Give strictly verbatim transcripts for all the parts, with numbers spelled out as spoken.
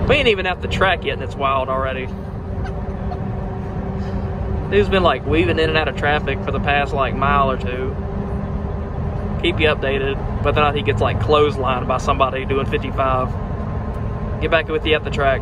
We ain't even at the track yet and it's wild already. Dude's been like weaving in and out of traffic for the past like mile or two. Keep you updated, whether or not he gets like clotheslined by somebody doing fifty-five. Get back with you at the track.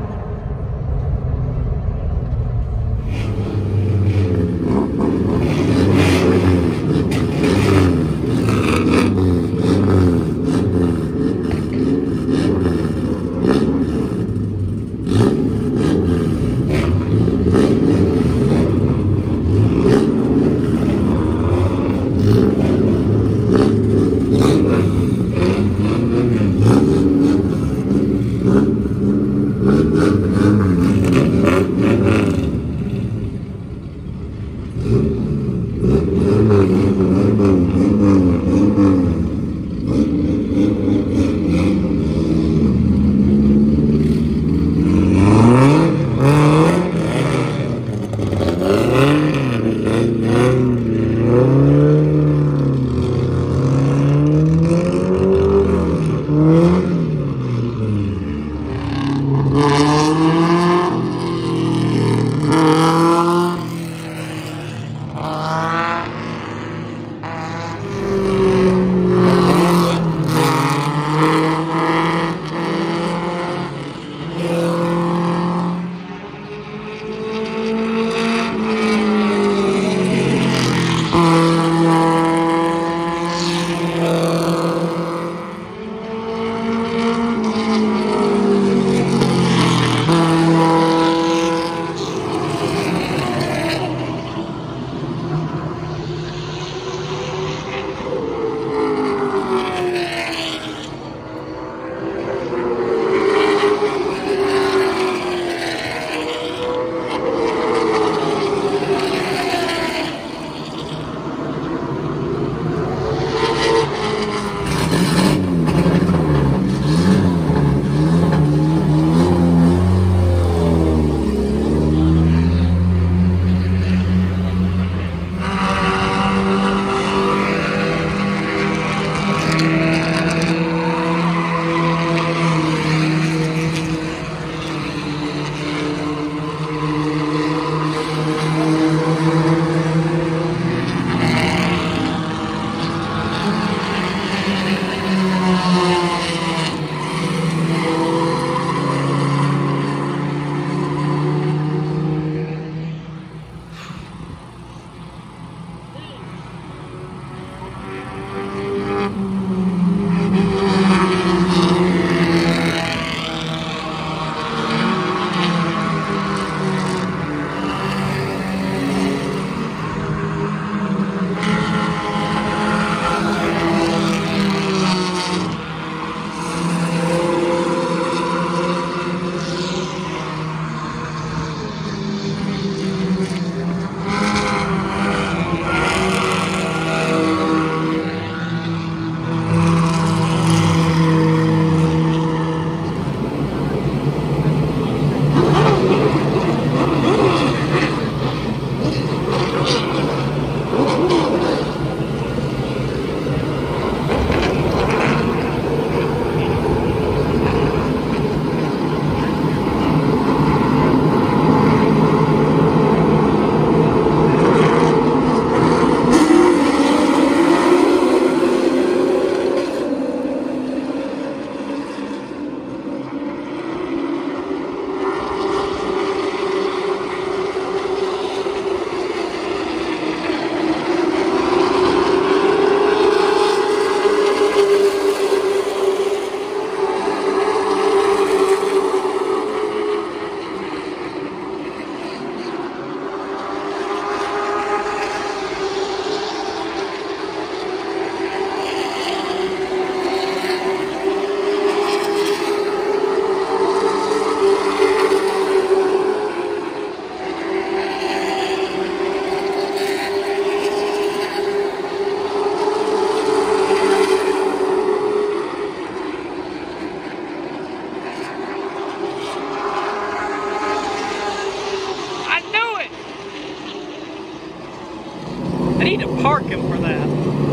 park him for that.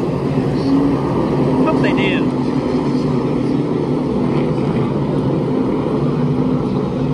Hope they did.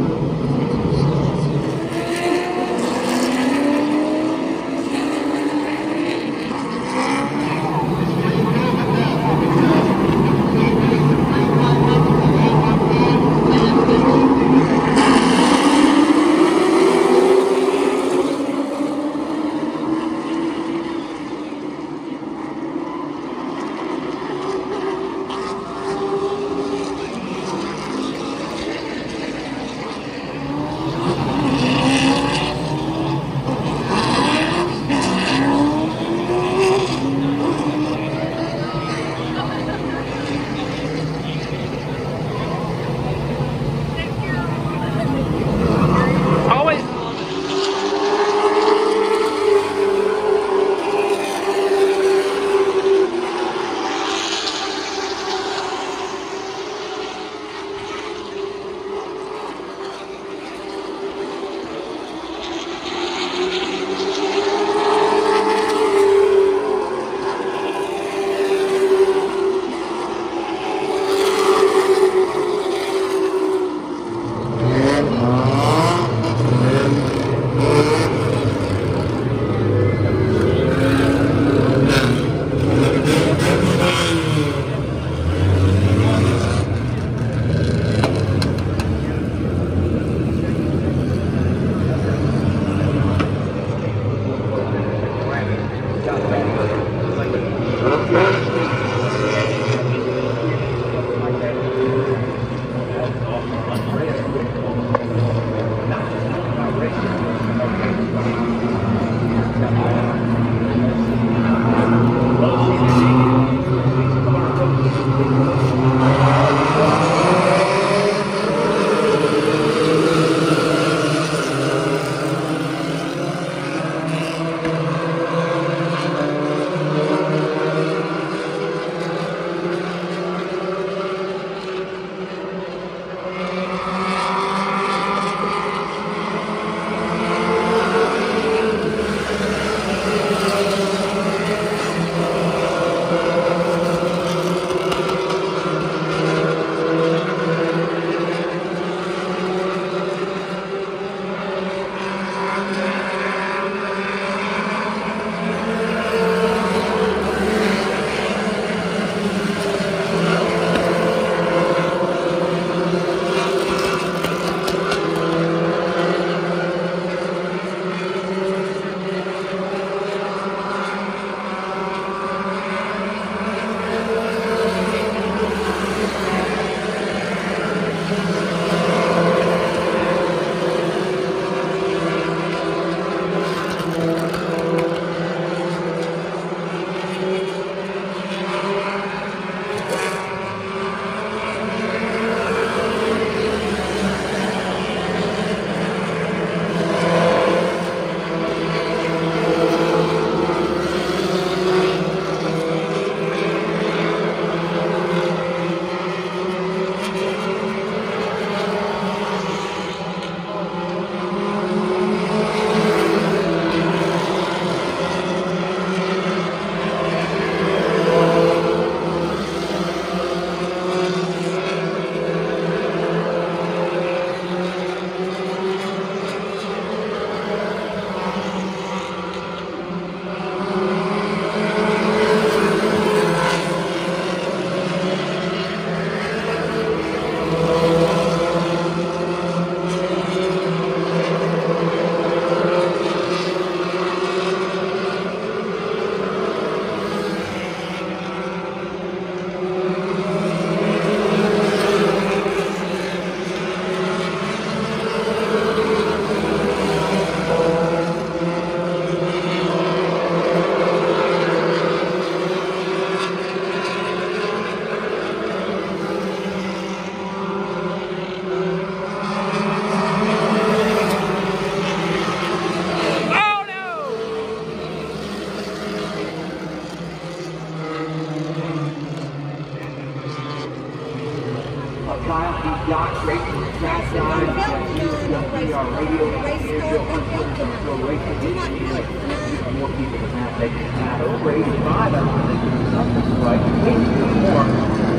uh, Kyle, he's got great track guys, uh, he's going to be our radio engineer, Bill Huntsman, so racing engineer, more people than that, they can have over eighty-five, I don't think there's something right, eighty-two more,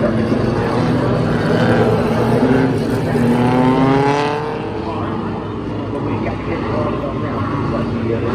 but we got to get all of them now, like the other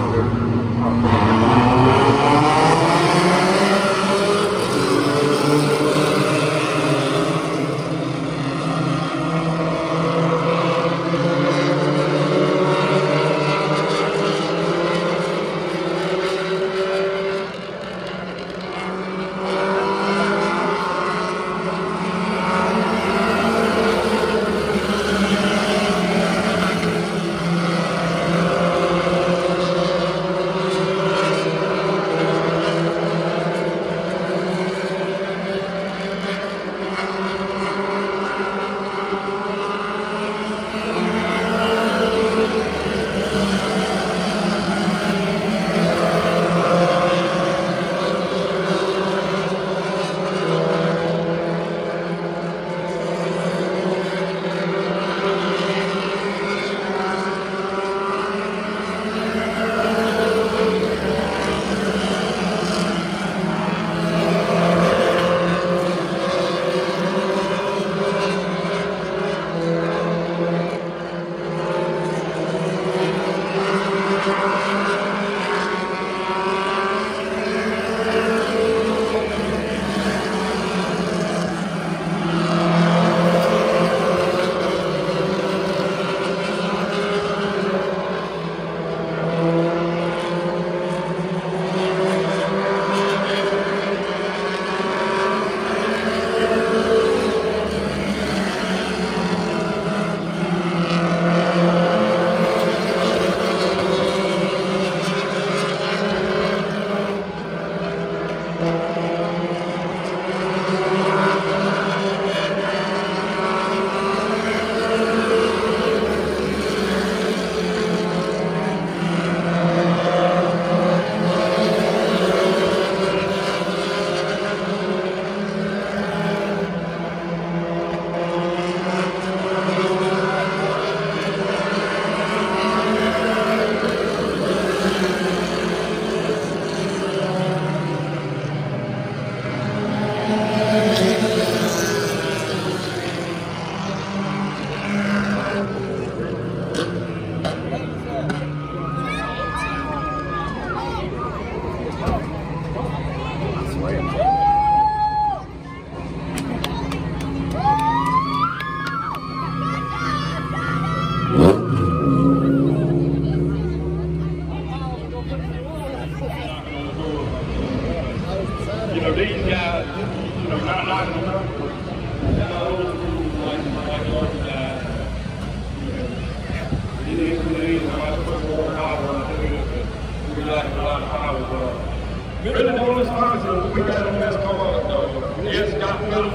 Really, the only sponsor we got on this called uh, yes, Scott Miller,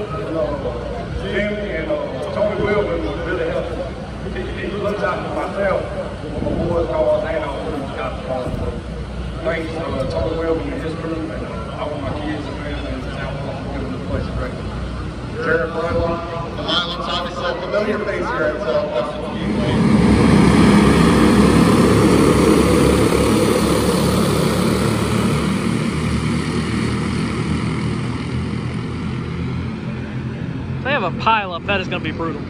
uh, Jim, and uh, Tony Wilson was really helpful. He, he looks out for myself when my boys call and all who's got the sponsor. Thanks to uh, Tony Wilson and his crew, and uh, all of my kids and family in the town for giving this place a great one. Jared Brown, the Highlands, obviously a familiar face here at uh, They have a pile up. That is going to be brutal.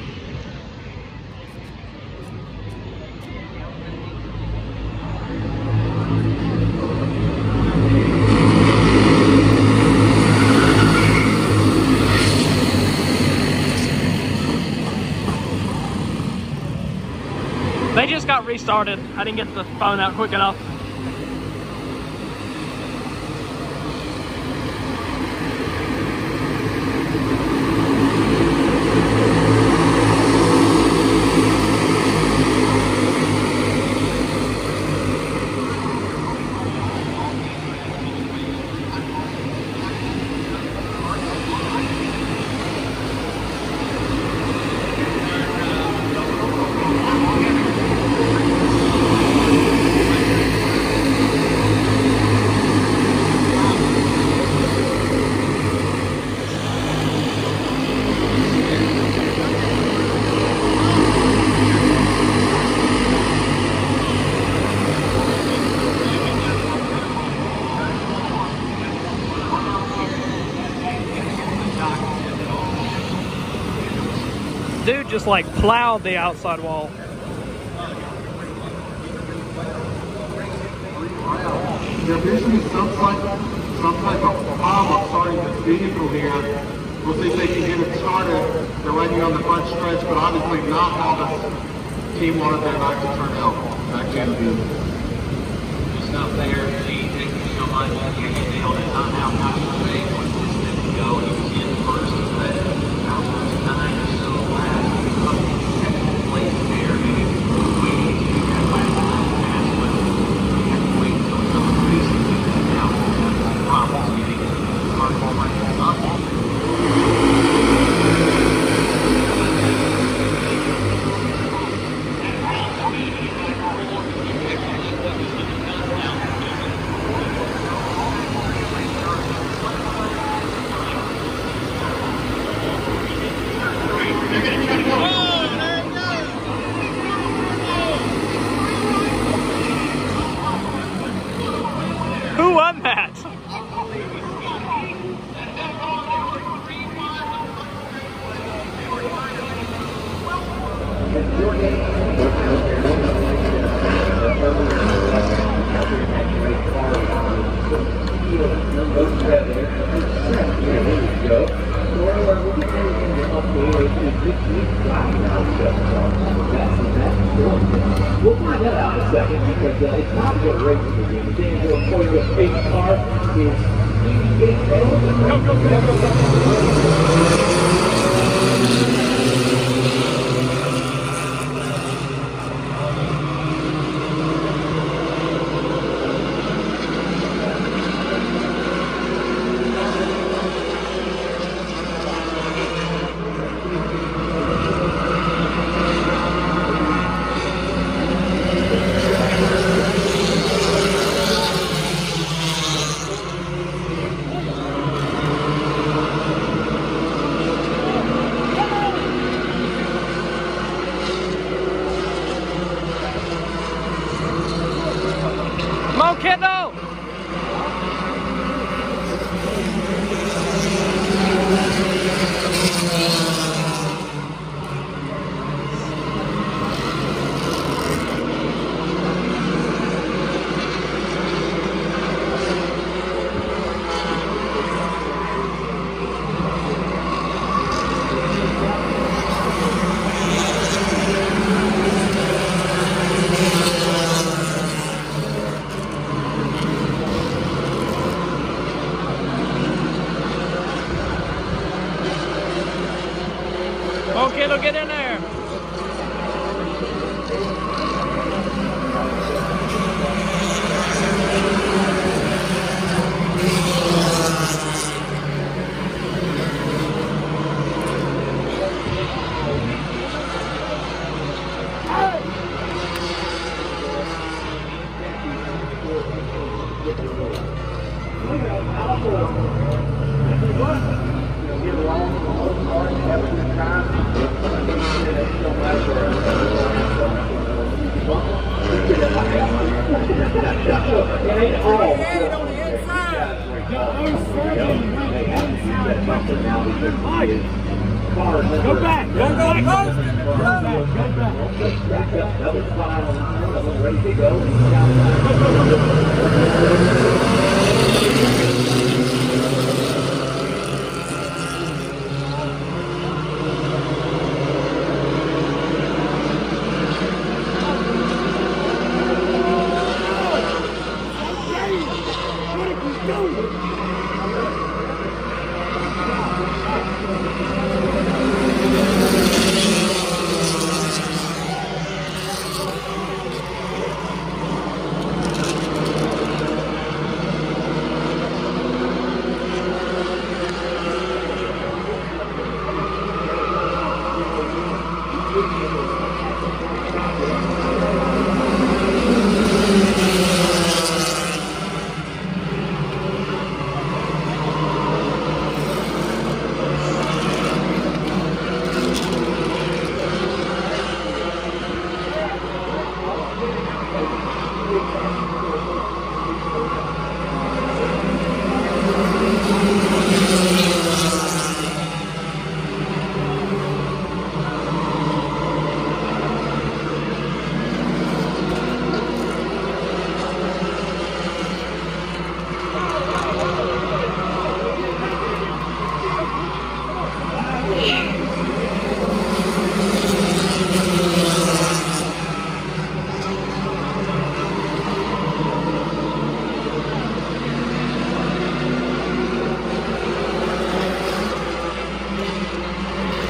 They just got restarted. I didn't get the phone out quick enough. dude just like plowed the outside wall. There appears to be some type, some type of problem starting this vehicle here. We'll see if they can get it started. They're waiting on the front stretch, but obviously not all the team wanted their back to turn out. Back in the Just up there, see, thank you so much. You nailed it. Not how much to say, one distance to go. He was in first, but about nine or so last. Second place there, maybe waiting to get that last pass, but we have to wait until some reason to get that out. Problems getting our forward up. Who won that? We'll find that out in a second because uh, it's not a good racing again. The thing is, the point of the eighth car is go, go, go, go, go. Come on, kiddo! Come on, kiddo, get in there! Go back! Go back! Go back! That was fine. Ready to go.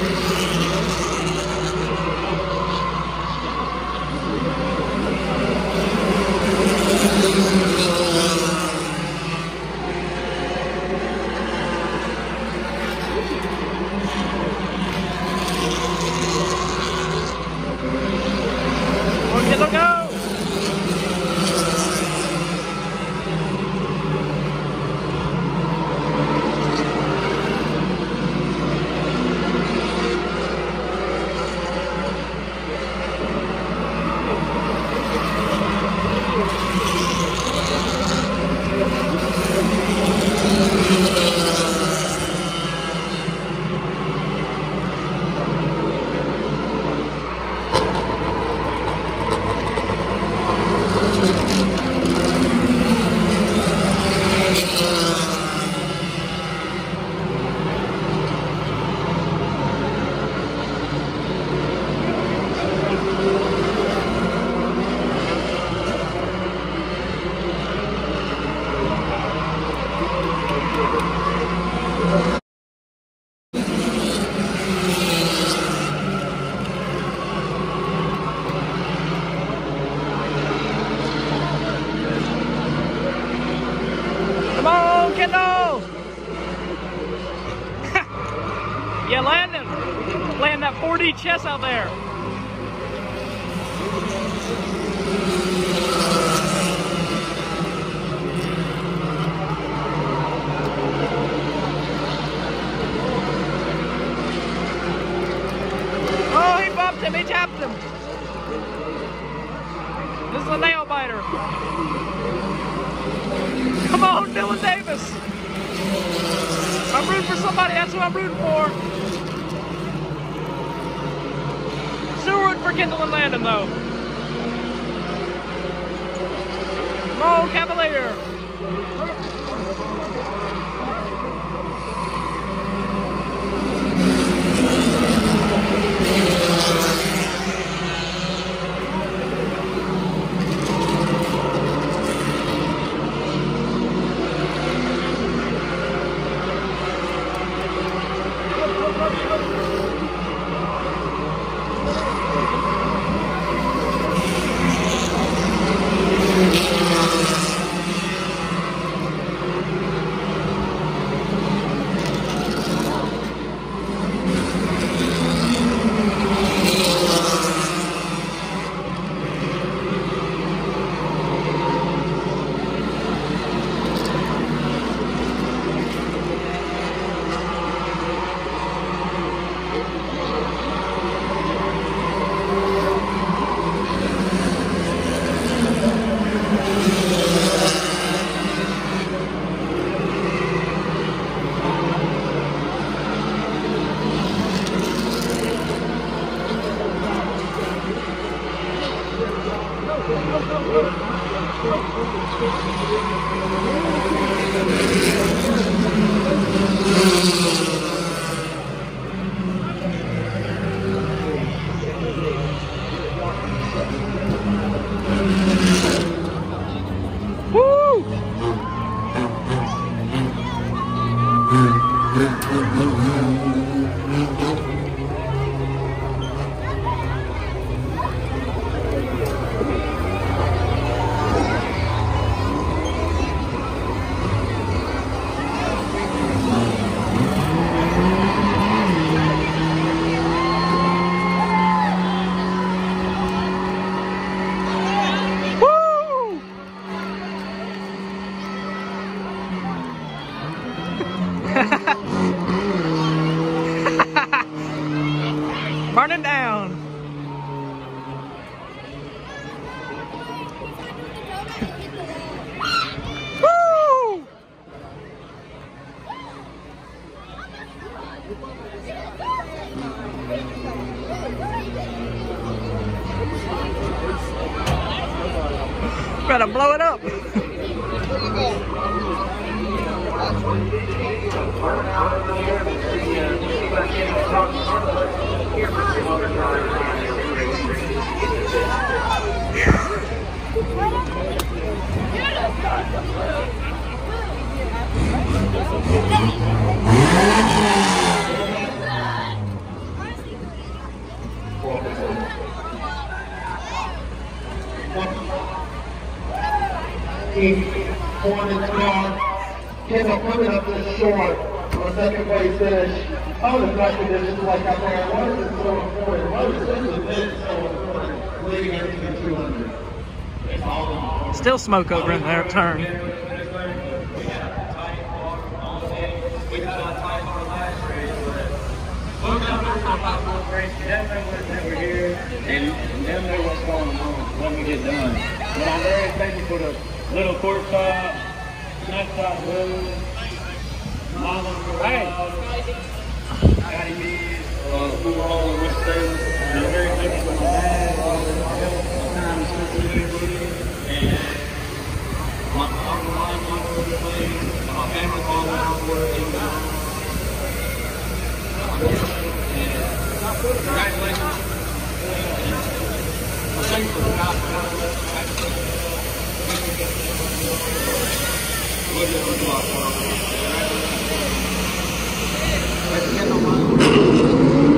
Yeah, landing. Land that four D chest out there. Oh, he bumped him. He tapped him. This is a nail biter. Come on, Dylan Davis. I'm rooting for somebody. That's who I'm rooting for. Still rooting for Kendall and Landon, though. Come on, Cavalier. Burning down. Woo! Better blow it up. Keith Hornet's car came up coming up just short on a second place finish. Oh, the track conditions like out there. Why is it so important? Why is this event so important leading into the two hundred? It's all on. Still smoke over in there turn. And them know what's going on when we get done. But I'm very thankful for the little court top, nice top blue, mama, hey, Patty Mead, uh, who were all in West Salem. And I'm very thankful for my dad, all the help, my time, responsibility, and my uncle, my uncle, my family, all the hard work, and congratulations. Thank you.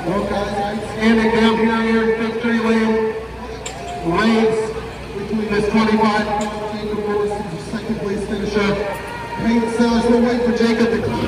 Well, guys, standing down here here in victory lane, race between this twenty-five Jacob Morris and the second place finisher, Peyton Sellers. We'll wait for Jacob to come.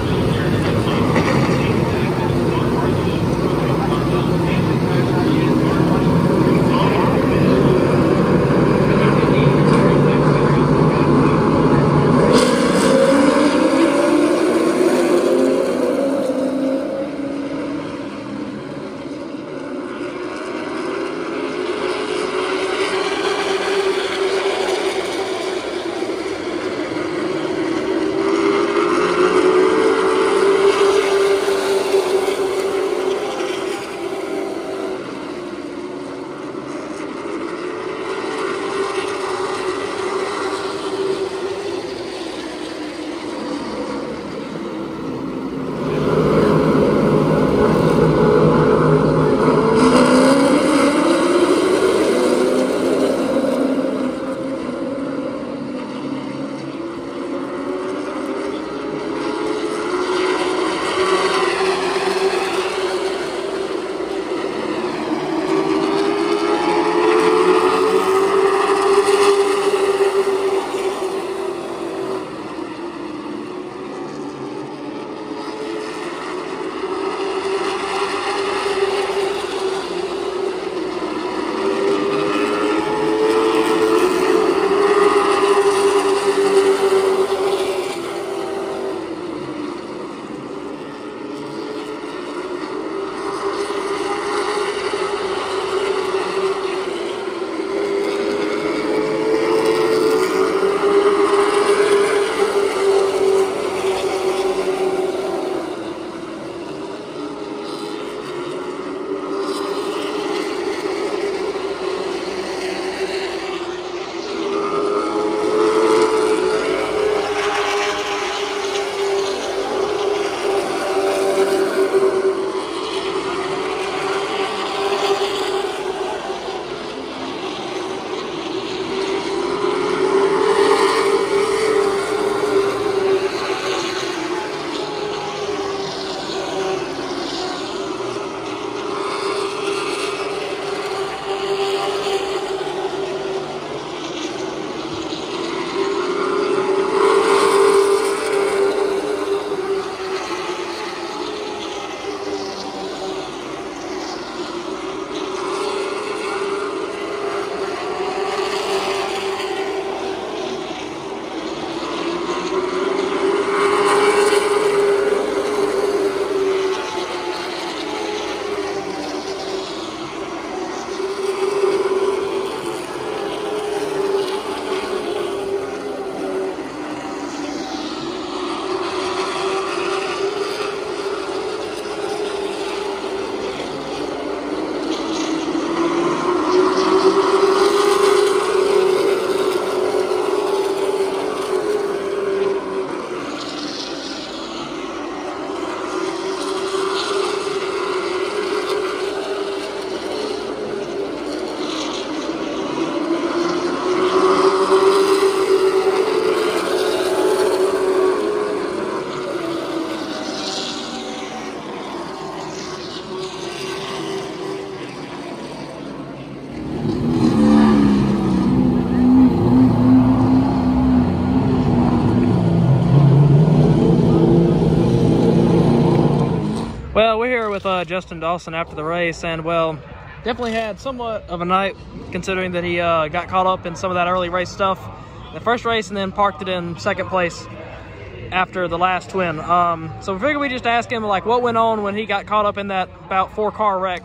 Well, we're here with uh, Justin Dawson after the race, and well, definitely had somewhat of a night considering that he uh, got caught up in some of that early race stuff in the first race and then parked it in second place after the last twin. Um, so we figured we just ask him like what went on when he got caught up in that about four car wreck.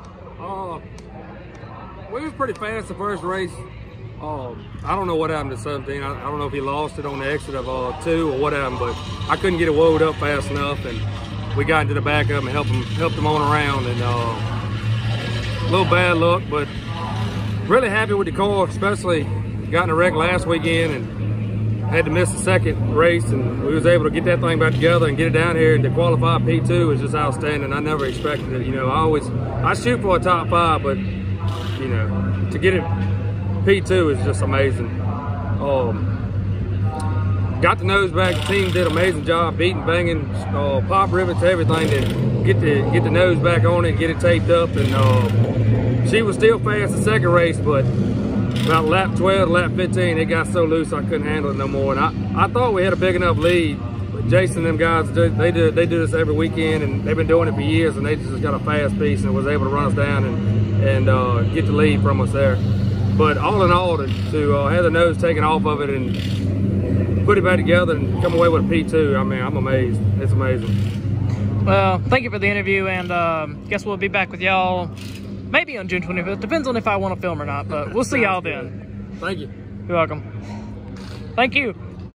Uh, we was pretty fast the first race. Uh, I don't know what happened to seventeen. I, I don't know if he lost it on the exit of uh, two or what happened, but I couldn't get it woed up fast enough, and we got into the back of him and helped him, helped him on around. And uh, a little bad luck, but really happy with the car, especially got in a wreck last weekend and had to miss the second race, and we was able to get that thing back together and get it down here, and to qualify P two is just outstanding. I never expected it. You know, I always, I shoot for a top five, but you know, to get it P two is just amazing. Um, got the nose back. The team did an amazing job beating, banging, uh, pop rivets, everything to get the get the nose back on it, get it taped up. And uh, she was still fast the second race, but about lap twelve, lap fifteen, it got so loose I couldn't handle it no more. And I, I thought we had a big enough lead. But Jason and them guys, they do they do this every weekend, and they've been doing it for years, and they just got a fast piece and was able to run us down and and uh, get the lead from us there. But all in all, to, to uh, have the nose taken off of it and put it back together and come away with a P two, I mean, I'm amazed. It's amazing. Well, thank you for the interview, and um, guess we'll be back with y'all maybe on June twenty-fifth. Depends on if I want to film or not, but we'll see y'all then. Thank you. You're welcome. Thank you.